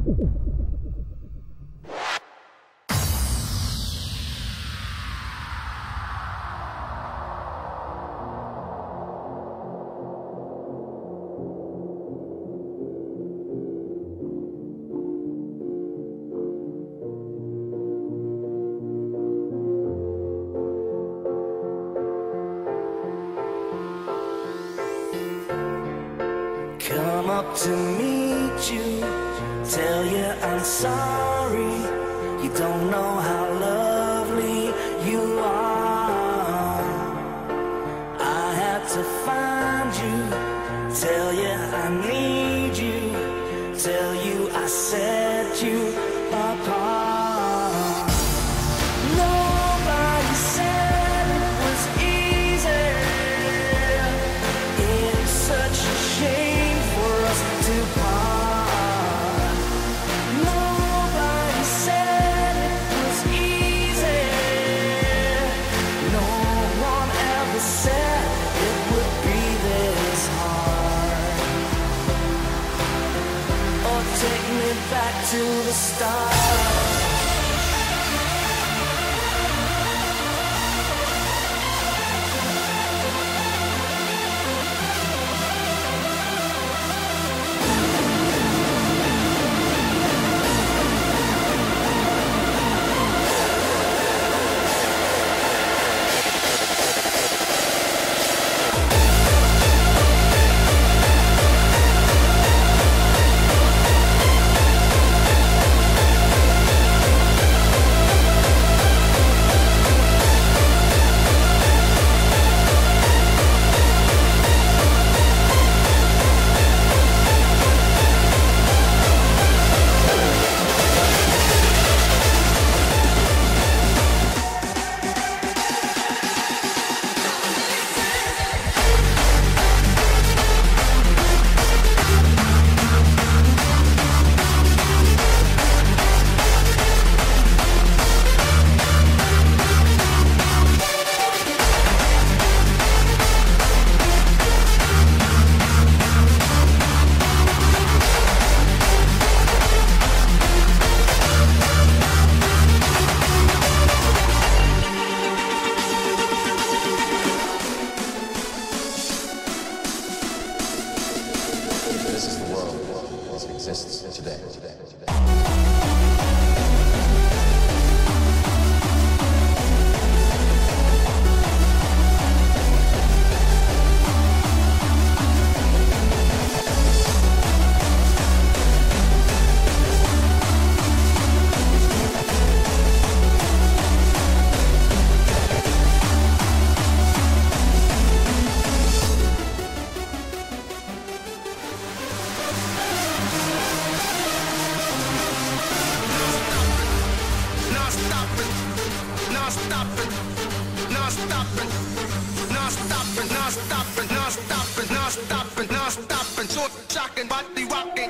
Come up to meet you, tell you I'm sorry. You don't know how lovely you are. I had to find you, tell you I need you, tell you I set you apart. Nobody said it was easy. It's such a shame for us to part. Nobody said it was easy. No one ever said it would be this hard. Or take me back to the start. This is the world as it exists today. Short, shocking, body rocking.